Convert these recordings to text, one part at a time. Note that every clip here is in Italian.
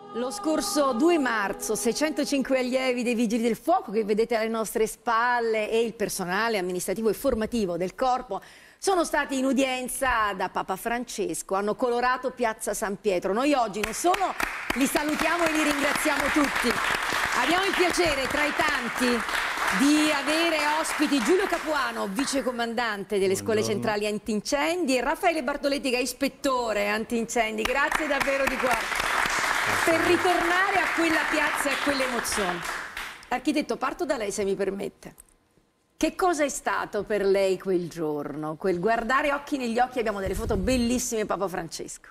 Lo scorso 2 marzo 605 allievi dei Vigili del Fuoco che vedete alle nostre spalle e il personale amministrativo e formativo del corpo sono stati in udienza da Papa Francesco, hanno colorato Piazza San Pietro. Noi oggi non solo li salutiamo e li ringraziamo tutti, abbiamo il piacere tra i tanti di avere ospiti Giulio Capuano, vicecomandante delle scuole centrali antincendi, e Raffaele Bartoletti che è ispettore antincendi. Grazie davvero di cuore. Per ritornare a quella piazza e a quelle emozioni. Architetto, parto da lei se mi permette. Che cosa è stato per lei quel giorno? Quel guardare occhi negli occhi, abbiamo delle foto bellissime, Papa Francesco.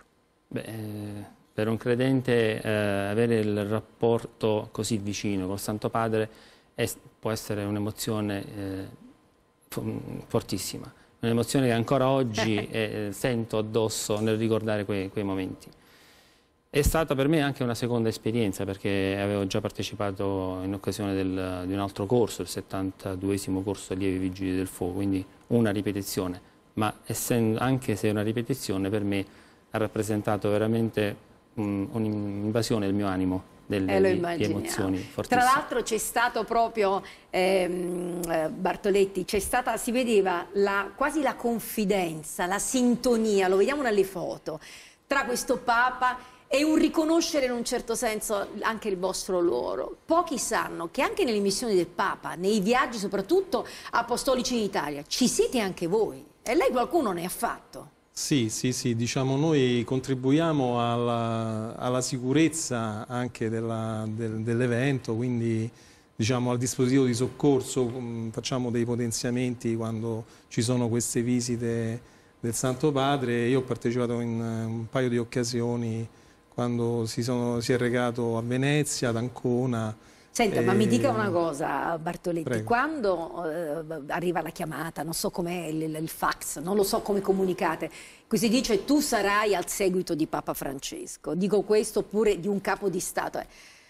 Per un credente avere il rapporto così vicino col Santo Padre può essere un'emozione fortissima. Un'emozione che ancora oggi sento addosso nel ricordare quei momenti. È stata per me anche una seconda esperienza perché avevo già partecipato in occasione di un altro corso, il 72esimo corso allievi Vigili del Fuoco, quindi una ripetizione, ma anche se è una ripetizione per me ha rappresentato veramente un'invasione del mio animo, di emozioni fortissime. Tra l'altro c'è stato proprio, Bartoletti, si vedeva quasi la confidenza, la sintonia, lo vediamo nelle foto, tra questo Papa e un riconoscere in un certo senso anche il vostro loro. Pochi sanno che anche nelle missioni del Papa, nei viaggi soprattutto apostolici in Italia, ci siete anche voi. E lei qualcuno ne ha fatto? Sì, diciamo noi contribuiamo alla sicurezza anche dell'evento, quindi diciamo al dispositivo di soccorso facciamo dei potenziamenti quando ci sono queste visite del Santo Padre. Io ho partecipato in un paio di occasioni quando si è recato a Venezia, ad Ancona. Senta, ma mi dica una cosa, Bartoletti, Prego. Quando arriva la chiamata, non so com'è il fax, non lo so come comunicate, qui si dice tu sarai al seguito di Papa Francesco, dico questo pure di un capo di Stato.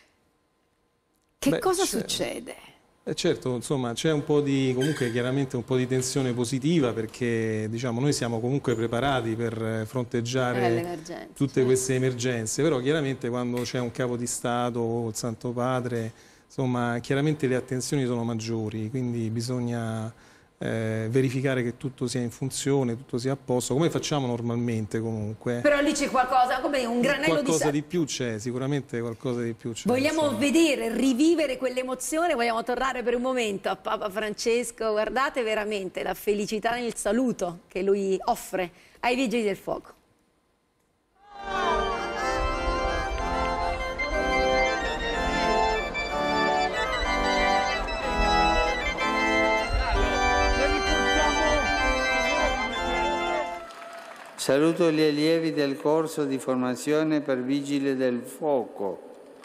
Che cosa succede? Certo, insomma, c'è comunque chiaramente un po' di tensione positiva perché diciamo, noi siamo comunque preparati per fronteggiare tutte queste emergenze, però chiaramente quando c'è un capo di Stato o il Santo Padre, insomma, chiaramente le attenzioni sono maggiori, quindi bisogna verificare che tutto sia in funzione, tutto sia a posto, come facciamo normalmente comunque. Però lì c'è qualcosa, come un granello qualcosa di più c'è, sicuramente qualcosa di più c'è. Vogliamo vedere, rivivere quell'emozione, vogliamo tornare per un momento a Papa Francesco, guardate veramente la felicità nel saluto che lui offre ai Vigili del Fuoco. Saluto gli allievi del corso di formazione per Vigili del Fuoco.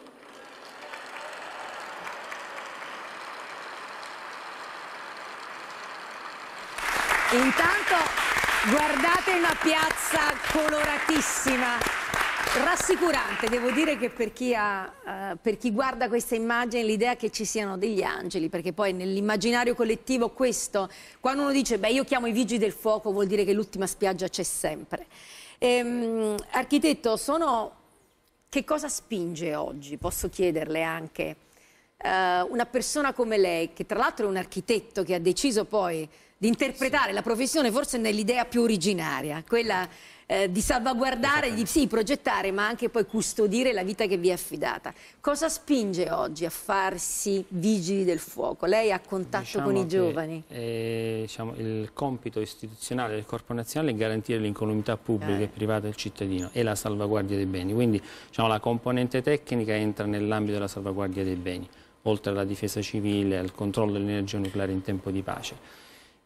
Intanto guardate una piazza coloratissima, rassicurante, devo dire che per chi guarda questa immagine l'idea che ci siano degli angeli, perché poi nell'immaginario collettivo questo, quando uno dice beh io chiamo i Vigili del Fuoco vuol dire che l'ultima spiaggia c'è sempre. Architetto, che cosa spinge oggi, posso chiederle anche, una persona come lei, che tra l'altro è un architetto che ha deciso poi di interpretare la professione forse nell'idea più originaria, quella di salvaguardare, di progettare, ma anche poi custodire la vita che vi è affidata. Cosa spinge oggi a farsi Vigili del Fuoco? Lei ha contatto con i giovani? Il compito istituzionale del Corpo Nazionale è garantire l'incolumità pubblica e privata del cittadino e la salvaguardia dei beni. Quindi la componente tecnica entra nell'ambito della salvaguardia dei beni, oltre alla difesa civile, al controllo dell'energia nucleare in tempo di pace.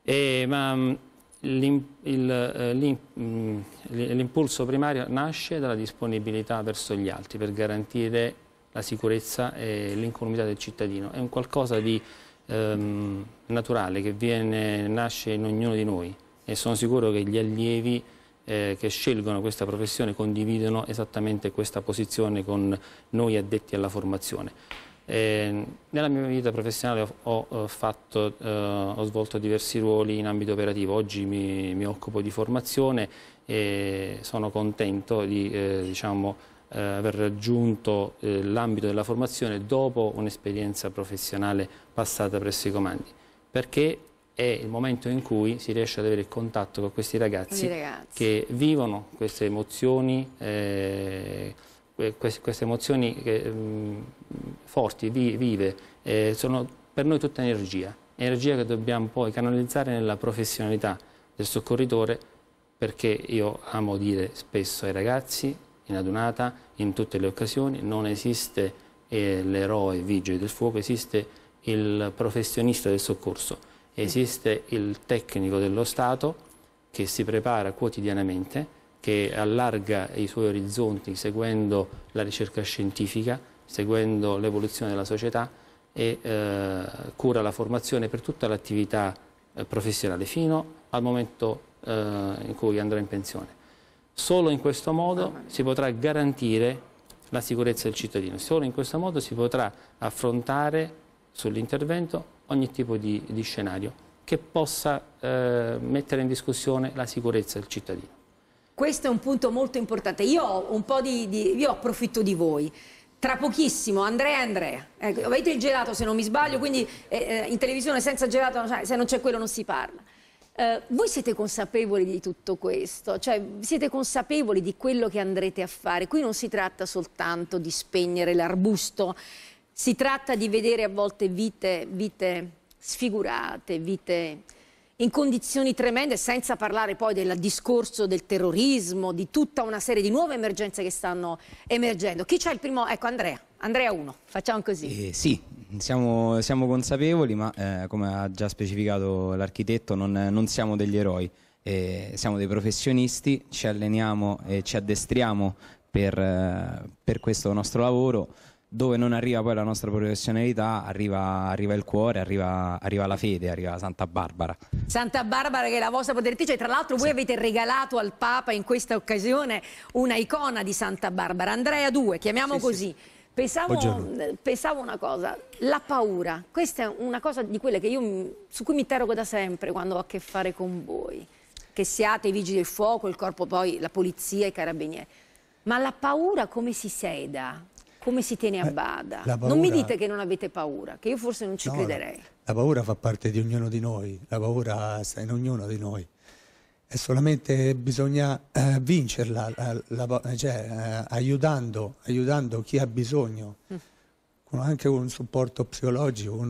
L'impulso primario nasce dalla disponibilità verso gli altri per garantire la sicurezza e l'incolumità del cittadino. È un qualcosa di naturale che nasce in ognuno di noi e sono sicuro che gli allievi che scelgono questa professione condividono esattamente questa posizione con noi addetti alla formazione. Nella mia vita professionale ho svolto diversi ruoli in ambito operativo. Oggi mi occupo di formazione e sono contento di aver raggiunto l'ambito della formazione dopo un'esperienza professionale passata presso i comandi, perché è il momento in cui si riesce ad avere il contatto con questi ragazzi che vivono queste emozioni, forti, vive, sono per noi tutta energia che dobbiamo poi canalizzare nella professionalità del soccorritore, perché io amo dire spesso ai ragazzi, in adunata, in tutte le occasioni, non esiste l'eroe vigile del fuoco, esiste il professionista del soccorso, esiste il tecnico dello Stato che si prepara quotidianamente, che allarga i suoi orizzonti seguendo la ricerca scientifica, seguendo l'evoluzione della società e cura la formazione per tutta l'attività professionale fino al momento in cui andrà in pensione. Solo in questo modo si potrà garantire la sicurezza del cittadino, solo in questo modo si potrà affrontare sull'intervento ogni tipo di scenario che possa mettere in discussione la sicurezza del cittadino. Questo è un punto molto importante. Io ho un po' io approfitto di voi. Tra pochissimo Andrea e Andrea, ecco, avete il gelato se non mi sbaglio, quindi in televisione senza gelato, se non c'è quello non si parla. Voi siete consapevoli di tutto questo? Cioè siete consapevoli di quello che andrete a fare? Qui non si tratta soltanto di spegnere l'arbusto, si tratta di vedere a volte vite sfigurate, vite in condizioni tremende, senza parlare poi del discorso del terrorismo, di tutta una serie di nuove emergenze che stanno emergendo. Chi c'è il primo? Ecco, Andrea 1, facciamo così. Sì, siamo consapevoli, ma come ha già specificato l'architetto, non siamo degli eroi, siamo dei professionisti, ci alleniamo e ci addestriamo per questo nostro lavoro. Dove non arriva poi la nostra professionalità, arriva il cuore, arriva la fede, arriva Santa Barbara. Santa Barbara, che è la vostra protettrice. Tra l'altro voi avete regalato al Papa in questa occasione una icona di Santa Barbara. Andrea 2, chiamiamo così. Pensavo una cosa, la paura. Questa è una cosa di quelle che su cui mi interrogo da sempre quando ho a che fare con voi. Che siate i vigili del fuoco, il corpo poi, la polizia, i carabinieri. Ma la paura come si seda? Come si tiene a bada? Non mi dite che non avete paura, che io forse non ci crederei. La paura fa parte di ognuno di noi, la paura sta in ognuno di noi. E solamente bisogna vincerla, aiutando chi ha bisogno, anche con un supporto psicologico,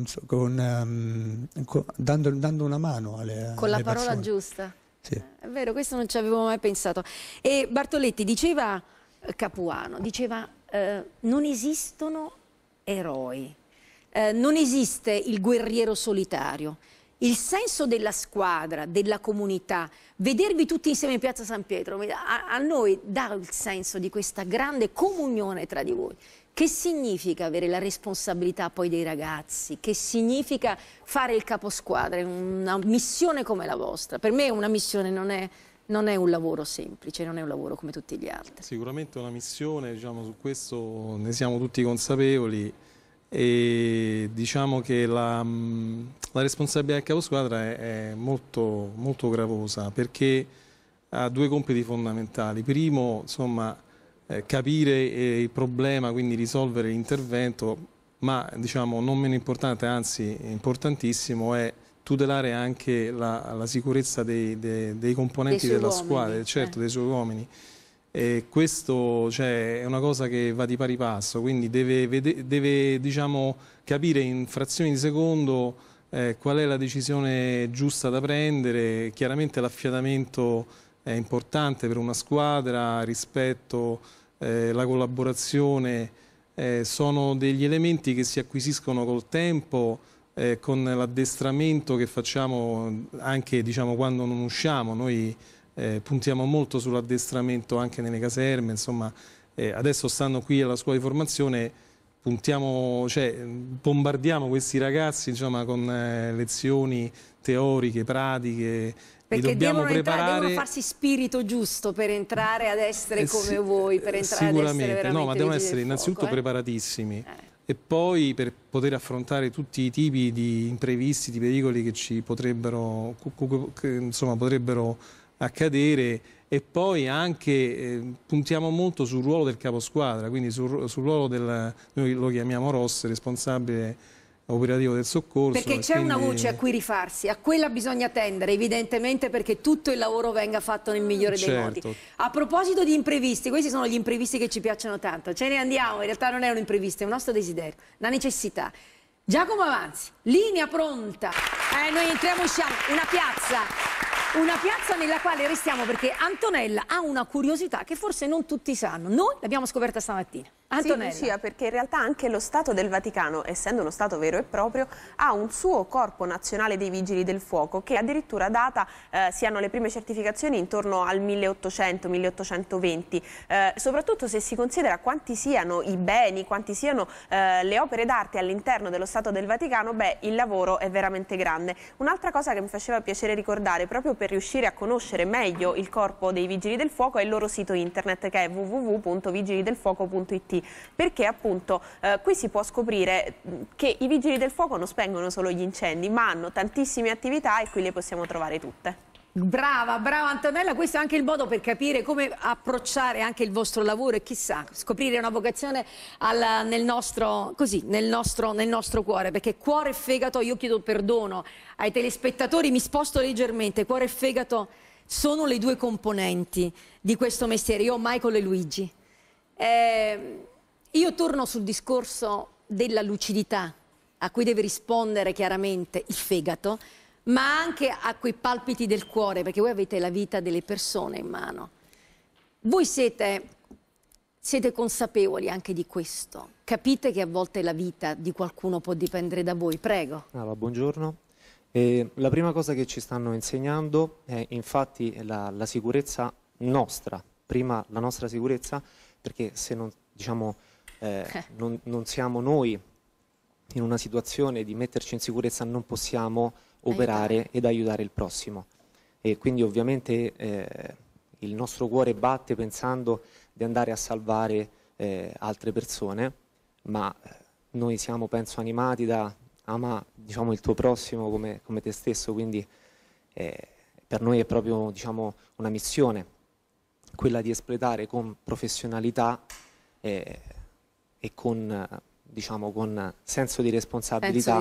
dando una mano alle con la parola persone. Giusta. Sì. È vero, questo non ci avevo mai pensato. E Bartoletti diceva, Capuano, diceva non esistono eroi, non esiste il guerriero solitario. Il senso della squadra, della comunità, vedervi tutti insieme in piazza San Pietro, a noi dà il senso di questa grande comunione tra di voi. Che significa avere la responsabilità poi dei ragazzi? Che significa fare il caposquadra in una missione come la vostra? Per me una missione non è un lavoro semplice, non è un lavoro come tutti gli altri. Sicuramente una missione, diciamo, su questo ne siamo tutti consapevoli e diciamo che la responsabilità del caposquadra è molto, molto gravosa perché ha due compiti fondamentali. Primo, insomma, capire il problema, quindi risolvere l'intervento, ma diciamo non meno importante, anzi importantissimo, è tutelare anche la sicurezza dei componenti della squadra, certo, dei suoi uomini. E questo è una cosa che va di pari passo, quindi deve diciamo, capire in frazioni di secondo qual è la decisione giusta da prendere. Chiaramente l'affiatamento è importante per una squadra, rispetto, la collaborazione, sono degli elementi che si acquisiscono col tempo, con l'addestramento che facciamo anche diciamo, quando non usciamo. Noi puntiamo molto sull'addestramento anche nelle caserme, insomma, adesso stanno qui alla scuola di formazione, bombardiamo questi ragazzi insomma, con lezioni teoriche, pratiche. Perché devono farsi spirito giusto per entrare ad essere come voi, per entrare ad essere veramente no, ma devono essere innanzitutto preparatissimi. E poi per poter affrontare tutti i tipi di imprevisti, di pericoli che ci potrebbero accadere. E poi anche puntiamo molto sul ruolo del caposquadra, quindi sul ruolo noi lo chiamiamo ROS, responsabile operativo del soccorso. Perché c'è una voce a cui rifarsi, a quella bisogna tendere evidentemente, perché tutto il lavoro venga fatto nel migliore dei modi. A proposito di imprevisti, questi sono gli imprevisti che ci piacciono tanto, ce ne andiamo, in realtà non è un imprevisto, è un nostro desiderio, una necessità. Giacomo Avanzi, linea pronta, noi entriamo e usciamo, una piazza nella quale restiamo perché Antonella ha una curiosità che forse non tutti sanno, noi l'abbiamo scoperta stamattina. Antonella. Sì, Lucia, perché in realtà anche lo Stato del Vaticano, essendo uno Stato vero e proprio, ha un suo corpo nazionale dei Vigili del Fuoco che addirittura data, si hanno le prime certificazioni intorno al 1800-1820, soprattutto se si considera quanti siano i beni, quanti siano le opere d'arte all'interno dello Stato del Vaticano, beh, il lavoro è veramente grande. Un'altra cosa che mi faceva piacere ricordare, proprio per riuscire a conoscere meglio il corpo dei Vigili del Fuoco, è il loro sito internet che è www.vigilidelfuoco.it. Perché appunto qui si può scoprire che i Vigili del Fuoco non spengono solo gli incendi, ma hanno tantissime attività e qui le possiamo trovare tutte. Brava, brava Antonella, questo è anche il modo per capire come approcciare anche il vostro lavoro e chissà, scoprire una vocazione nel nostro cuore, perché cuore e fegato, io chiedo perdono ai telespettatori, mi sposto leggermente, cuore e fegato sono le due componenti di questo mestiere, io ho Michael e Luigi. Io torno sul discorso della lucidità a cui deve rispondere chiaramente il fegato, ma anche a quei palpiti del cuore, perché voi avete la vita delle persone in mano. Voi siete consapevoli anche di questo? Capite che a volte la vita di qualcuno può dipendere da voi? Prego. Allora, buongiorno. La prima cosa che ci stanno insegnando è infatti la sicurezza nostra, prima la nostra sicurezza, perché se non, diciamo, non siamo noi in una situazione di metterci in sicurezza non possiamo operare ed aiutare il prossimo. E quindi ovviamente il nostro cuore batte pensando di andare a salvare altre persone, ma noi siamo, penso, animati da ama, diciamo, il tuo prossimo come te stesso, quindi per noi è proprio, diciamo, una missione, quella di espletare con professionalità e con, diciamo, con senso di responsabilità,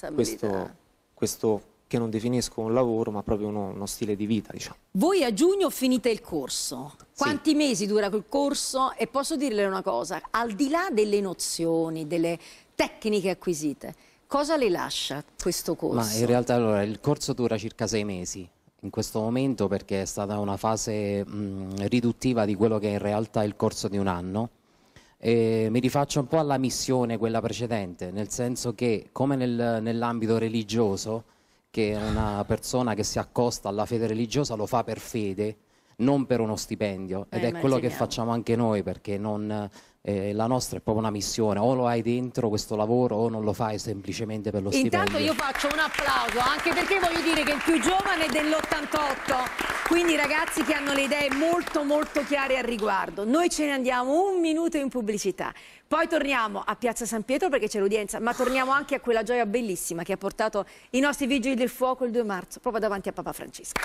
questo che non definisco un lavoro ma proprio uno stile di vita, diciamo. Voi a giugno finite il corso, quanti mesi dura quel corso? E posso dirle una cosa, al di là delle nozioni, delle tecniche acquisite, cosa le lascia questo corso? Ma in realtà allora, il corso dura circa 6 mesi in questo momento, perché è stata una fase riduttiva di quello che è in realtà il corso di un anno. E mi rifaccio un po' alla missione, quella precedente, nel senso che come nell'ambito religioso, che una persona che si accosta alla fede religiosa lo fa per fede, non per uno stipendio, ed è quello che facciamo anche noi, perché la nostra è proprio una missione, o lo hai dentro questo lavoro o non lo fai semplicemente per lo stipendio. Intanto io faccio un applauso, anche perché voglio dire che il più giovane è dell'88, quindi ragazzi che hanno le idee molto molto chiare al riguardo. Noi ce ne andiamo un minuto in pubblicità, poi torniamo a Piazza San Pietro perché c'è l'udienza, ma torniamo anche a quella gioia bellissima che ha portato i nostri Vigili del Fuoco il 2 marzo, proprio davanti a Papa Francesco.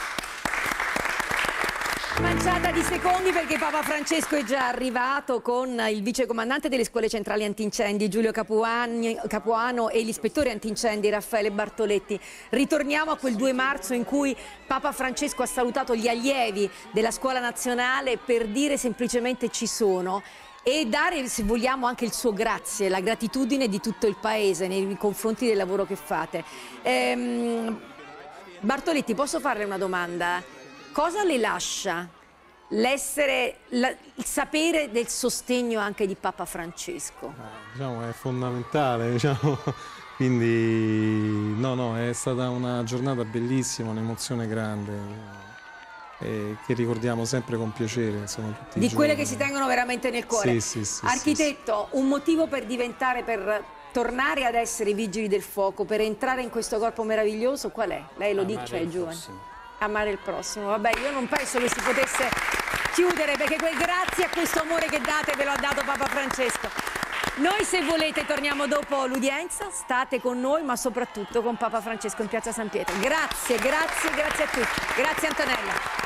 Manciata di secondi perché Papa Francesco è già arrivato con il vicecomandante delle scuole centrali antincendi Giulio Capuano e l'ispettore antincendi Raffaele Bartoletti. Ritorniamo a quel 2 marzo in cui Papa Francesco ha salutato gli allievi della scuola nazionale per dire semplicemente ci sono e dare, se vogliamo, anche il suo grazie, la gratitudine di tutto il paese nei confronti del lavoro che fate. Bartoletti, posso farle una domanda? Cosa le lascia il sapere del sostegno anche di Papa Francesco? Diciamo, è fondamentale, diciamo. Quindi è stata una giornata bellissima, un'emozione grande che ricordiamo sempre con piacere. Insomma, tutti di quelle che si tengono veramente nel cuore. Sì, Architetto, un motivo per tornare ad essere Vigili del Fuoco, per entrare in questo corpo meraviglioso, qual è? Lei lo dice, è giovane. Amare il prossimo, vabbè, io non penso che si potesse chiudere, perché quel grazie a questo amore che date ve lo ha dato Papa Francesco. Noi, se volete, torniamo dopo l'udienza, state con noi, ma soprattutto con Papa Francesco in Piazza San Pietro. Grazie a tutti, grazie Antonella.